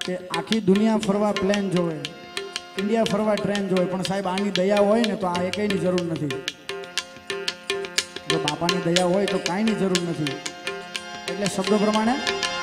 કે આખી દુનિયા ફરવા પ્લેન જોવે, ઇન્ડિયા ફરવા ટ્રેન જોવે, પણ સાહેબ આની દયા હોય ને તો આ એકેયની જરૂર નથી. જો બાપાની દયા હોય તો કાંઈની જરૂર નથી. એટલે શબ્દો પ્રમાણે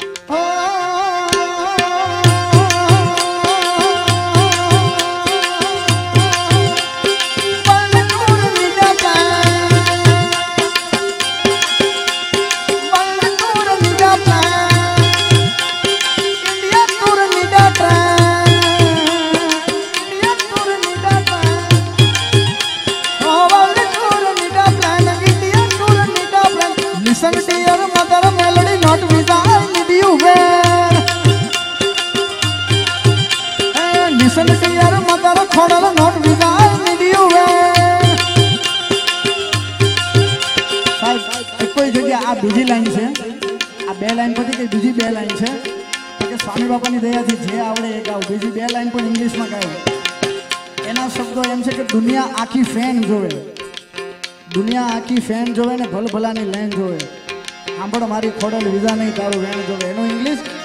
બીજી લાઈન છે. આ બે લાઈન પછી કઈ બીજી બે લાઈન છે કે સ્વામી બાપાની દયાથી જે આવડે એ ગાવ. બીજી બે લાઈન પણ ઇંગ્લિશમાં ગાય. એના શબ્દો એમ છે કે દુનિયા આખી ફેન જોવે, દુનિયા આખી ફેન જોવે ને ભલભલાની લેન જોવે. સાંભળ મારી ખોડલ વિઝા નહીં તારું વેણ જોવે. એનું ઇંગ્લિશ